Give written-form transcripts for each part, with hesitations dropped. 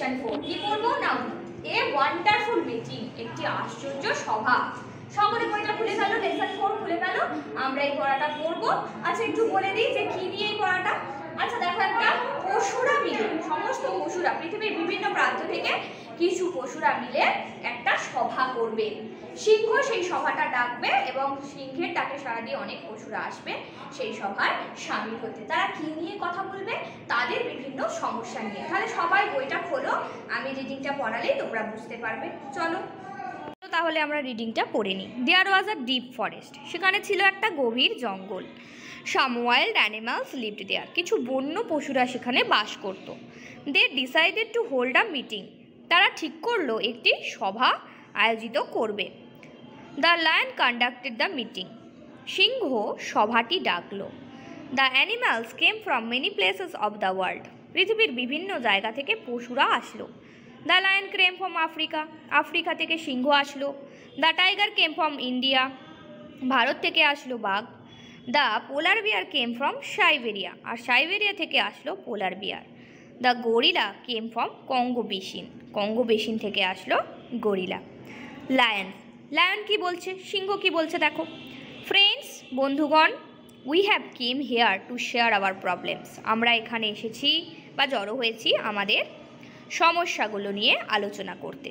Lesson 4 কি করব না এ ওয়ান্ডারফুল মিটিং একটি আশ্চর্য সভা। সকলে বইটা খুলে ফেলো, লেসন 4 খুলে ফেলো, আমরা এই পড়াটা করব। আচ্ছা একটু বলে দিই যে কি নিয়ে এই পড়াটা। আচ্ছা দেখো, একটা পশুরা মিলে, সমস্ত পশুরা পৃথিবীর বিভিন্ন প্রান্ত থেকে কিছু পশুরা মিলে একটা সভা করবে। সিংহ সেই সভাটা ডাকবে এবং সিংহের ডাকে সাড়া দিয়ে অনেক পশুরা আসবে সেই সভায় সামিল হতে। তারা কি নিয়ে কথা বলবে? তাদের বিভিন্ন সমস্যা নিয়ে। তাহলে সবাই বইটা খোলো, আমি রিডিংটা পড়ালেই তোমরা বুঝতে পারবে। চলো তাহলে আমরা রিডিংটা পড়ে নিই। দেয়ার ওয়াজ আ ডিপ ফরেস্ট, সেখানে ছিল একটা গভীর জঙ্গল। Some wild animals lived there, কিছু বন্য পশুরা সেখানে বাস করত। They decided to hold a meeting, তারা ঠিক করলো একটি সভা আয়োজিত করবে। The lion conducted the meeting, সিংহ সভাটি ডাকলো। The animals came from many places of the world, পৃথিবীর বিভিন্ন জায়গা থেকে পশুরা আসলো। The lion came from Africa, Africa থেকে সিংহ আসলো। The tiger came from India, Bharat থেকে আসলো বাঘ। The polar bear came from Siberia, আর সাইবেরিয়া থেকে আসলো polar bear. The gorilla came from Congo basin, Congo basin থেকে আসলো গরিলা। লায়ন, লায়ন কি বলছে, সিংহ কি বলছে দেখো। ফ্রেন্ডস, বন্ধুগণ, we have come here to share our problems, আমরা এখানে এসেছি বা জড়ো হয়েছি আমাদের সমস্যাগুলো নিয়ে আলোচনা করতে।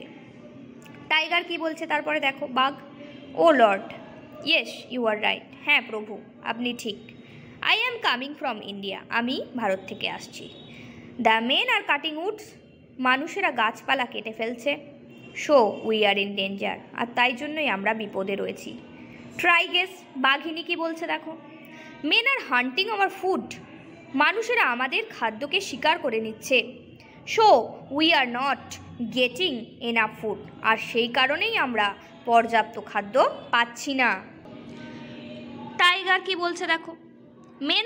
টাইগার কি বলছে তারপরে দেখো, বাঘ। O lord, yes you are right, হ্যাঁ প্রভু আপনি ঠিক। I am coming from India, আমি ভারত থেকে আসছি। The men are cutting woods, মানুষেরা গাছপালা কেটে ফেলছে। So we are in danger, আর তাই জন্যই আমরা বিপদে রয়েছি। ট্রাইগেস, বাঘিনী কি বলছে দেখো। Men are hunting our food, মানুষেরা আমাদের খাদ্যকে শিকার করে নিচ্ছে। So we are not getting enough food, আর সেই কারণেই আমরা পর্যাপ্ত খাদ্য পাচ্ছি না। টাইগার কি বলছে দেখো। Men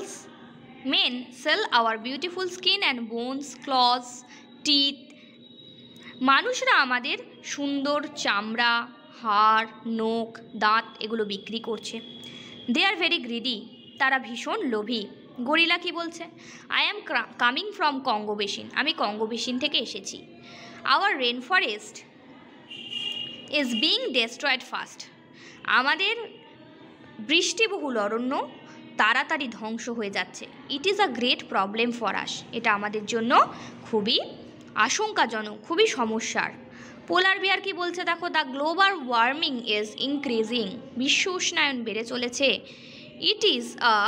sell our beautiful skin and bones, claws, teeth, মানুষরা আমাদের সুন্দর চামড়া, হাড়, নখ, দাঁত এগুলো বিক্রি করছে। দে আর ভেরি গ্রিডি, তারা ভীষণ লোভী। গরিলা কি বলছে। I am coming from Congo basin, আমি কঙ্গো বেসিন থেকে এসেছি। Our rain forest is being destroyed fast, আমাদের বৃষ্টিবহুল অরণ্য তাড়াতাড়ি ধ্বংস হয়ে যাচ্ছে। It is a great problem for us, এটা আমাদের জন্য খুবই আশঙ্কাজনক, খুবই সমস্যার। পোলার বিয়ার কি বলছে দেখো। The global warming is increasing, বিশ্ব উষ্ণায়ন বেড়ে চলেছে। It is a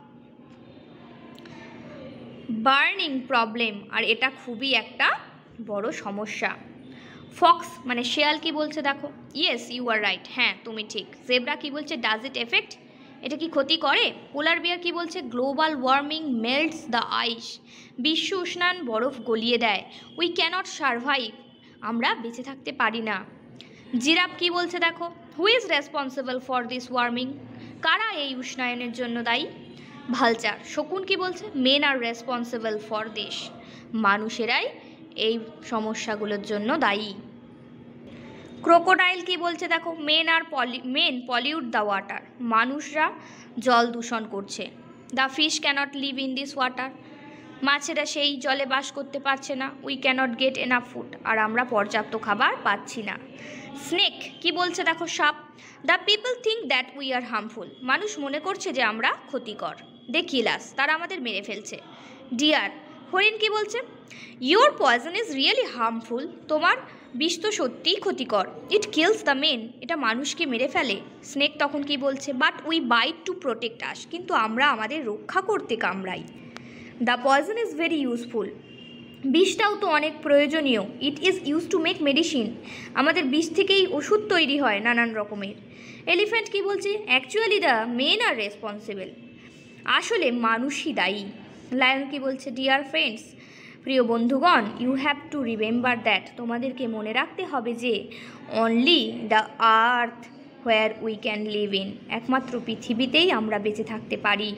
burning problem, আর এটা খুবই একটা বড় সমস্যা। ফক্স মানে শেয়াল কি বলছে দেখো। ইয়েস ইউ আর রাইট, হ্যাঁ তুমি ঠিক। জেব্রা কি বলছে। ডাজ ইট এফেক্ট, এটা কি ক্ষতি করে। পোলার বিয়ার কি বলছে। Global warming melts the ice, বিশ্ব উষ্ণায়ন বরফ গলিয়ে দেয়। উই ক্যানট সার্ভাইভ, আমরা বেঁচে থাকতে পারি না। জিরাফ কি বলছে দেখো। Who is responsible for this warming, কারা এই উষ্ণায়নের জন্য দায়ী। ভালচার, শকুন কি বলছে। Men are responsible for this, মানুষেরাই এই সমস্যাগুলোর জন্য দায়ী। ক্রোকোডাইল কি বলছে দেখো। মেন পলিউট দ্য ওয়াটার, মানুষরা জল দূষণ করছে। The fish can't live in this water, মাছেরা সেই জলে বাস করতে পারছে না। We can't get enough food, আর আমরা পর্যাপ্ত খাবার পাচ্ছি না। স্নেক কি বলছে দেখো। সাপ। The people think that we are harmful, মানুষ মনে করছে যে আমরা ক্ষতিকর। দে কিল আস, তারা আমাদের মেরে ফেলছে। ডিয়ার, হরিণ কি বলছে। Your poison is really harmful, তোমার বিষ তো সত্যিই ক্ষতিকর। ইট কিলস দ্য মেন, এটা মানুষকে মেরে ফেলে। স্নেক তখন কি বলছে। But we bite to protect us, কিন্তু আমরা আমাদের রক্ষা করতে কামড়াই। The poison is very useful, বিষটাও তো অনেক প্রয়োজনীয়। It is use to make medicine, আমাদের বিষ থেকেই ওষুধ তৈরি হয় নানান রকমের। এলিফ্যান্ট কি বলছে। Actually the men are responsible, আসলে মানুষই দায়ী। লায়ন কি বলছে। ডিয়ার ফ্রেন্ডস, প্রিয় বন্ধুগণ, you have to remember that, তোমাদেরকে মনে রাখতে হবে যে only the earth where we can live in, একমাত্র পৃথিবীতেই আমরা বেঁচে থাকতে পারি।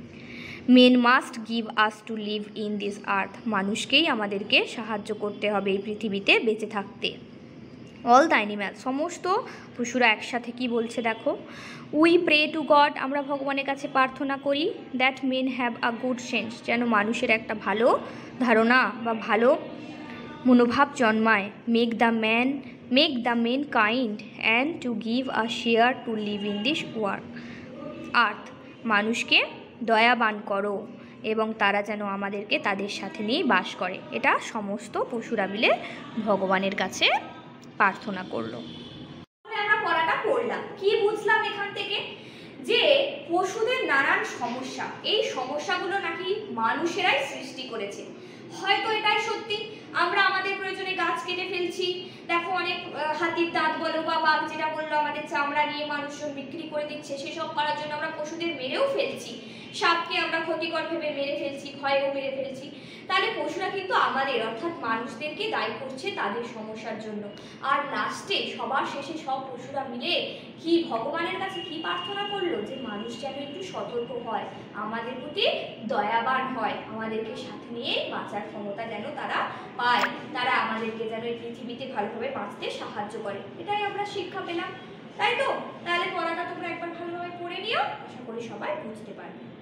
Men must give us to live in this earth, মানুষকেই আমাদেরকে সাহায্য করতে হবে এই পৃথিবীতে বেঁচে থাকতে। অল দ্য অ্যানিম্যাল, সমস্ত পশুরা একসাথে কি বলছে দেখো। উই প্রে টু গড, আমরা ভগবানের কাছে প্রার্থনা করি। That men have a good sense, যেন মানুষের একটা ভালো ধারণা বা ভালো মনোভাব জন্মায়, make the men kind and to give a share to live in this earth. মানুষকে দয়াবান করো এবং তারা যেন আমাদেরকে তাদের সাথে নিয়েই বাস করে। এটা সমস্ত পশুরা মিলে ভগবানের কাছে প্রার্থনা করলো। আমরা পড়াটা পড়লাম, কি বুঝলাম এখান থেকে? যে পশুদের নানান সমস্যা, এই সমস্যাগুলো নাকি মানুষেরাই সৃষ্টি করেছে। হয়তো এটাই সত্যি, আমরা আমাদের প্রয়োজনে গাছ কেটে ফেলছি। দেখো অনেক হাতির দাঁত বলো বা বাঘ যেটা বললো আমাদের চামড়া নিয়ে মানুষজন বিক্রি করে দিচ্ছে, সেসব করার জন্য আমরা পশুদের মেরেও ফেলছি। সাপকে আমরা ক্ষতিকর ভেবে মেরে ফেলছি, ভয়েও মেরে ফেলছি। তাহলে পশুরা কিন্তু আমাদের অর্থাৎ মানুষদেরকে দায়ী করছে তাদের সমস্যার জন্য। আর লাস্টে সবার শেষে সব পশুরা মিলে কি ভগবানের কাছে কি প্রার্থনা করলো? যে মানুষ যেন একটু সতর্ক হয়, আমাদের প্রতি দয়াবান হয়, আমাদেরকে সাথে নিয়ে বাঁচার ক্ষমতা যেন তারা পায়, তারা আমাদেরকে যেন এই পৃথিবীতে ভালোভাবে বাঁচতে সাহায্য করে। এটাই আমরা শিক্ষা পেলাম, তাই তো? তাহলে পড়াটা তোমরা একবার ভালোভাবে পড়ে নিও, আশা করি সবাই বুঝতে পারবে।